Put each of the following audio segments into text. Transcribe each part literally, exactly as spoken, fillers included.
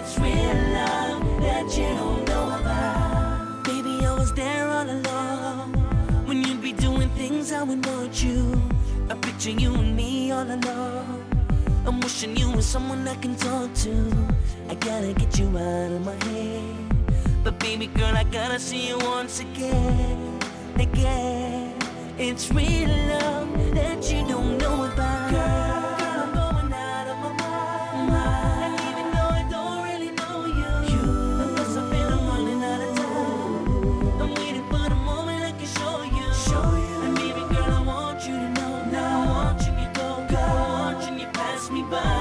It's real love that you don't know about. Baby, I was there all along when you'd be doing things I would want you. I picture you and me all alone. I'm wishing you were someone I can talk to. I gotta get you out of my head. But baby girl, I gotta see you once again, again. It's real love that you don't know about. Girl, I'm going out of my mind. And even though I don't really know you, you I guess I feel I'm running out of time. I'm waiting for the moment I can show you, show you. And baby girl, I want you to know, now I'm watching you go, girl, I'm watching you pass me by.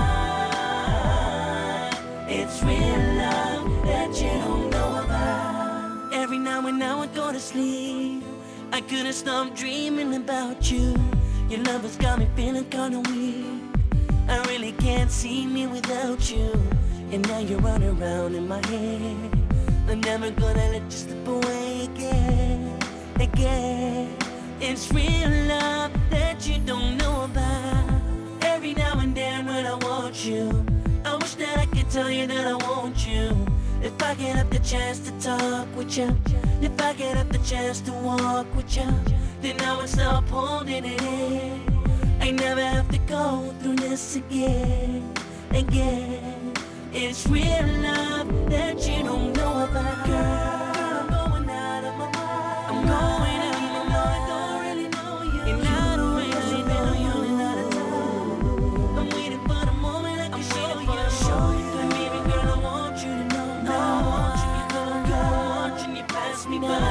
It's real love that you don't know about. Every now and now I go to sleep, I couldn't stop dreaming about you. Your love has got me feeling kinda weak. I really can't see me without you. And now you're running around in my head. I'm never gonna let you slip away again, again. It's real love that you don't know about. Every now and then when I want you, I wish that I could tell you that I want you. If I get up the chance to talk with you, if I get up the chance to walk with you, then I would stop holding it in. I never have to go through this again, again. It's real love that you don't know about. Girl, I'm going out of my mind. I'm going out even though I don't really know you. And I don't really know you. And out of time, I'm waiting for the moment I can show you, show you. And baby girl, I want you to know, now I'm watching you go, girl, I'm watching you pass me by.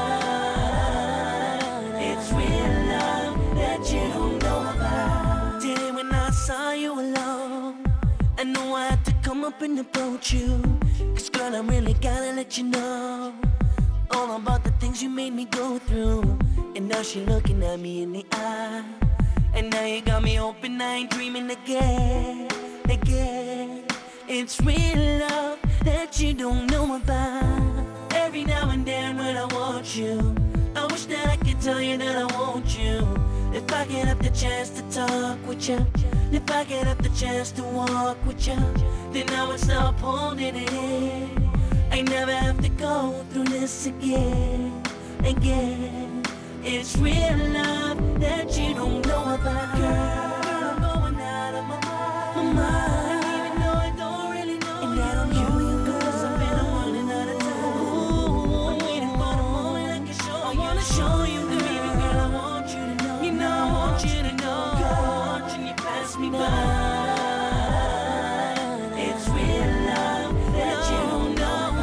It's real love that you don't know about. Today when I saw you alone, I knew I had to come up and approach you. Cause girl, I really gotta let you know all about the things you made me go through. And now she looking at me in the eye, and now you got me hoping I ain't dreaming again, again. It's real love that you don't know about. Every now and then when I want you, I wish that I could tell you that I want you. If I get up the chance to talk with you, if I get up the chance to walk with you, then I would stop holding it in. I never have to go through this again, again. It's real love that you don't know about. Girl, I'm going out of my mind, my mind. And even though I don't really know and you, I don't know you, cause I've been running out of time. Ooh, I'm waiting for the moment I can show you. I wanna show you, girl. Baby girl, I want you to know, you know I want you to know, girl, I'm watching you pass me by. It's real love that you don't know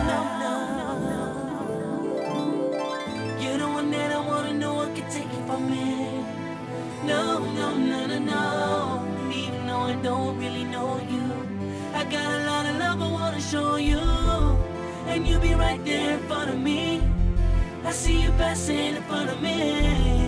about. You're the one that I wanna know, I can take it from me. No, no, no, no, no. And even though I don't really know you, I got a lot of love I wanna show you. And you be right there in front of me. I see you passing in front of me.